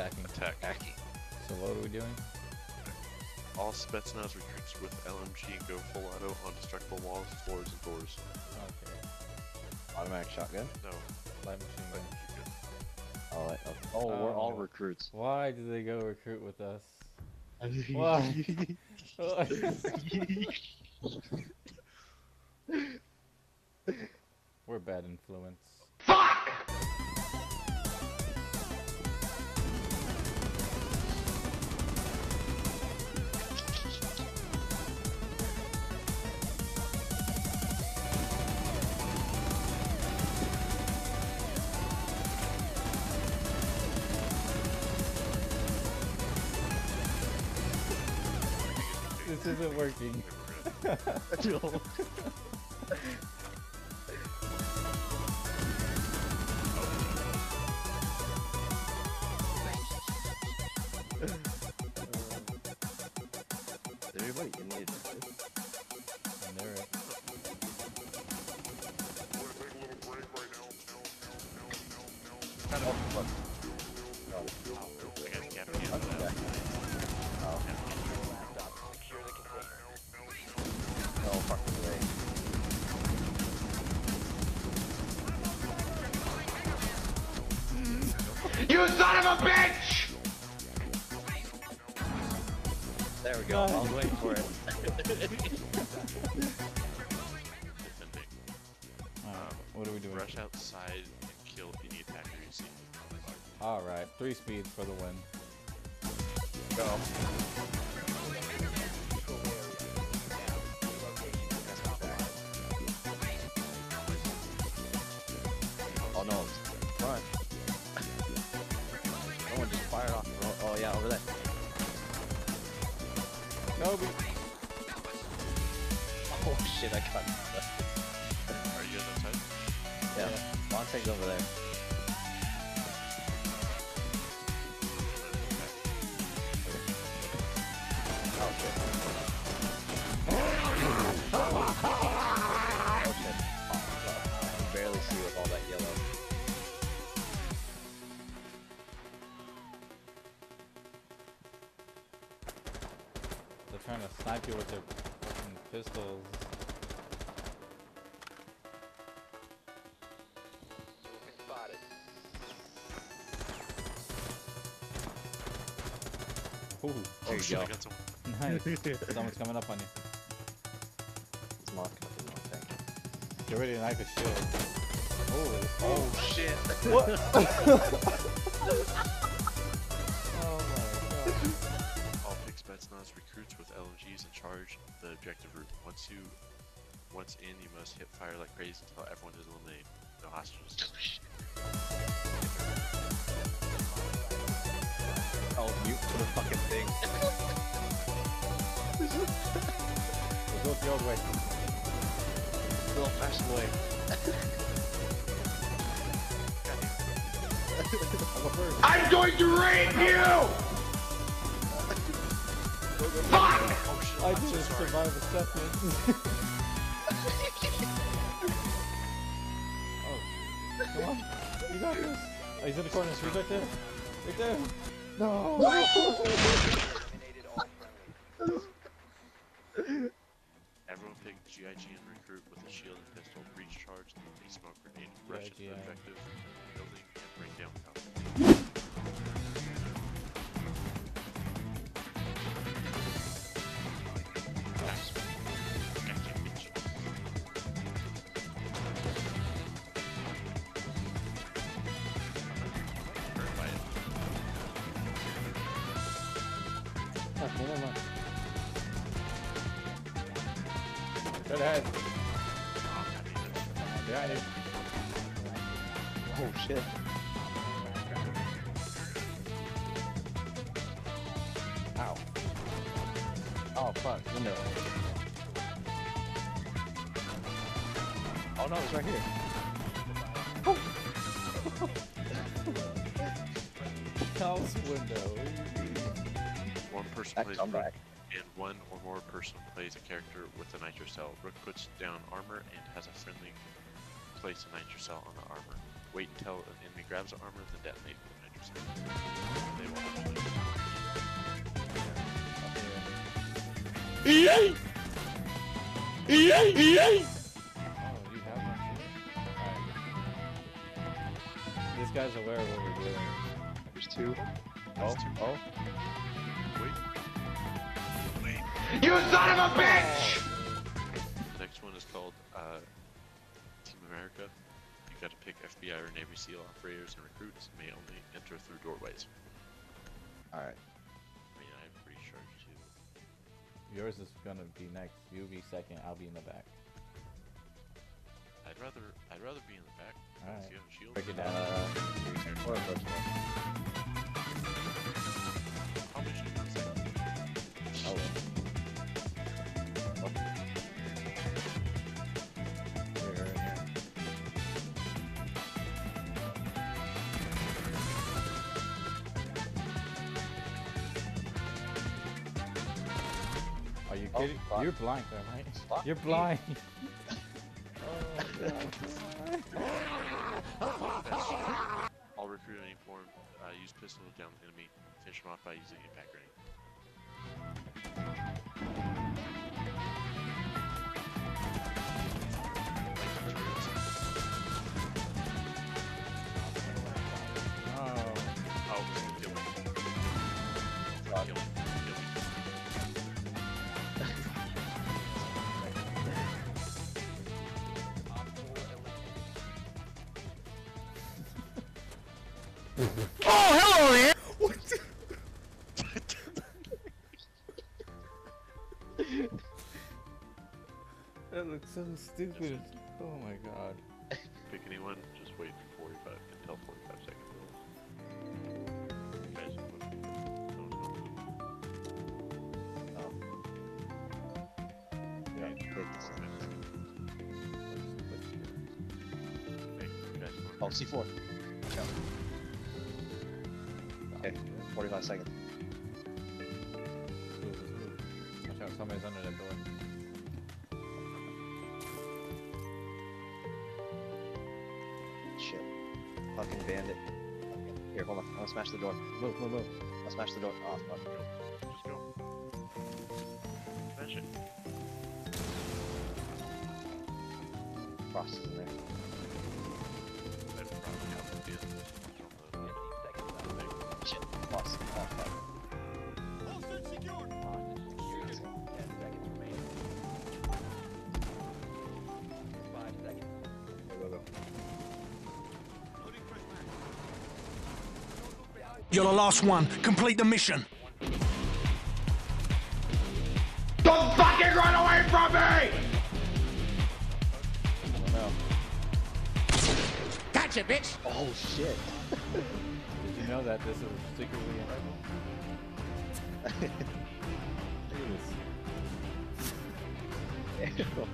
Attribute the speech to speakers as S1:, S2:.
S1: attacking?
S2: Attacking.
S1: So what are we doing?
S2: All Spetsnaz recruits with LMG go full auto on destructible walls, floors, and doors.
S1: Okay.
S3: Automatic shotgun?
S2: No.
S1: Light machine gun.
S3: Oh, okay. Oh, we're all recruits.
S1: Why did they go recruit with us? Why? We're bad influence.
S4: Fuck!
S1: This isn't working.
S3: Everybody in the
S1: I knew it.
S3: No fucking way.
S4: You son of a bitch!
S3: There we go. I was waiting for it.
S1: What are we doing?
S2: Rush outside and kill any attacker you see.
S1: Alright, 3 speed for the win.
S3: Go. Oh no, it's front. Someone just fired off the road. Oh yeah, over there.
S1: Nope.
S3: Oh shit, I got
S2: Are you guys outside?
S3: Yeah, Montague's over there. Oh shit. Oh shit. I can barely see with all that yellow.
S1: They're trying to snipe you with their fucking pistols. Ooh,
S3: There you
S2: shit,
S3: go.
S2: I got someone.
S1: nice. Someone's coming up on you.
S3: It's Montague.
S1: Get ready to knife his shield.
S2: Oh shit!
S1: What? Oh my god.
S2: All pick Spetsnaz recruits with LMGs in charge of the objective route. Once in, you must hit fire like crazy until everyone is eliminated. No hostages.
S3: Oh, mute for the fucking thing.
S1: We'll go the old way.
S3: The old-fashioned way.
S1: I'll go first.
S4: I'm going to rape you! Fuck!
S1: I didn't survive a second. Oh, come on. You got this. Oh, he's in the corner. He's right there. Right there. No.
S2: Everyone pick GIG and recruit with a shield and pistol, breach charge, and a smoke grenade. Rush to the
S1: GIG.
S2: objective, building, and bring down the top.
S1: Good ahead. Behind you.
S3: Oh shit. Ow. Oh fuck, window. Oh no, it's right here.
S1: House window.
S2: One person
S3: Back
S2: plays
S3: come
S2: Rook,
S3: back.
S2: and one or more person plays a character with a nitro cell. Rook puts down armor and has a friendly place a nitro cell on the armor. Wait until an enemy grabs the armor, then detonate the nitro They will actually.
S1: EA! EA! EA! Oh, you have one too? Alright. This guy's aware of what we're doing.
S3: There's two.
S2: There's two.
S3: Oh.
S2: Wait.
S4: You son of a bitch!
S2: The next one is called Team America. You got to pick FBI or Navy SEAL operators and recruits. May only enter through doorways.
S3: Alright.
S2: I mean, I'm pretty sure too.
S1: Yours is gonna be next. You'll be second. I'll be in the back.
S2: I'd rather be in the back.
S1: Alright.
S2: You have a shield.
S1: Break it down.
S3: Or first one.
S2: Probably should have second.
S1: Oh, well. Here, here. Are you kidding?
S3: fuck.
S1: You're blind, though, right?
S3: Fuck
S1: You're
S3: me.
S1: blind.
S2: All recruit in any form. Use pistol down the enemy. Finish them off by using a pack grenade.
S1: Oh.
S2: Oh, kill me.
S3: Fuck.
S2: Kill me.
S4: Oh, hello there!
S1: That looks so stupid. Oh my god.
S2: Pick anyone. Just wait for 45 until 45 seconds. You guys don't
S3: Yeah, take this.
S2: Hey, you guys don't
S3: Oh, C4. Go. Okay, 45 seconds.
S1: Watch out, somebody's under that door.
S3: Shit. Fucking bandit. Here, hold on. I'll smash the door.
S1: Look, look, look.
S3: I'll smash the door. Oh, fuck.
S2: Just go. Smash it.
S3: Frost is in there.
S2: I'd probably have to do it.
S3: Shit. Frost. Oh, fuck. Go, go, go.
S5: You're the last one. Complete the mission.
S4: Don't fucking run away from me!
S3: Oh, no.
S4: Gotcha, bitch!
S3: Oh, shit.
S1: Did you know that this is secretly a rifle? Look at this.
S3: Ew.